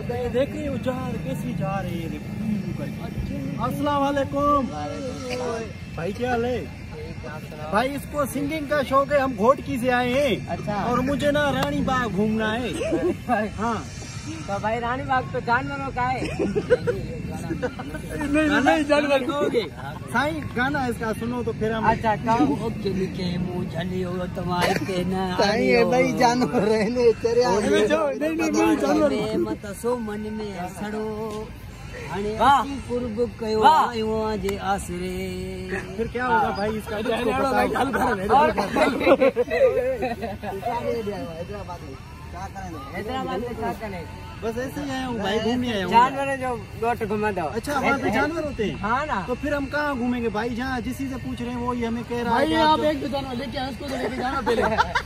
देख रही हो कैसी जा रही है अस्सलाम वालेकुम भाई, क्या हाल है भाई? इसको सिंगिंग का शौक है, हम घोटकी से आए हैं। अच्छा। और मुझे ना रानी बाग घूमना है। हाँ तो भाई रानी बाग तो जानवरों का है। नहीं जानवर कहोगे साईं, गाना इसका सुनो तो फिर हम। अच्छा कहो के मुँह तुम्हारे भाई जानवर रहने जानवर मत सो मन में सड़ो कुर्ब कयो आयो जे आसरे। फिर क्या होगा भाई इसका? हैदराबाद में क्या करें? बस ऐसे ही आया हूँ भाई, घूमने आया हूँ। जानवर है जो गोट घुमा दो। अच्छा वहाँ पे जानवर होते हैं? हाँ ना। तो फिर हम कहाँ घूमेंगे भाई? जहाँ जिसी से पूछ रहे हैं वो ही हमें कह रहा है भाई आप एक जानवर लेके आए, उसको तो लेके जाना पहले।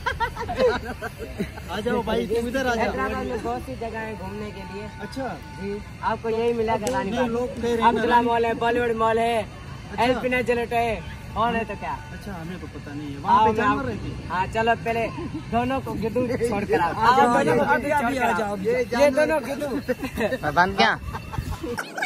आ जाओ भाई, तुम इधर आ जाओ। हैदराबाद में बहुत सी जगह है घूमने के लिए। अच्छा जी, आपको यही मिलेगा रानी बाग। लोग कह रहे हैं अब्दुल्ला मॉल है, बॉलीवुड मॉल है, एल्पिना जिलेट है, और है तो क्या। अच्छा हमें तो पता नहीं है वहाँ पे जानवर रहते हैं। हाँ चलो पहले दोनों को गिद्धू छोड़ कर आओ। आ जाओ, ये दोनों गिद्धू बंद क्या?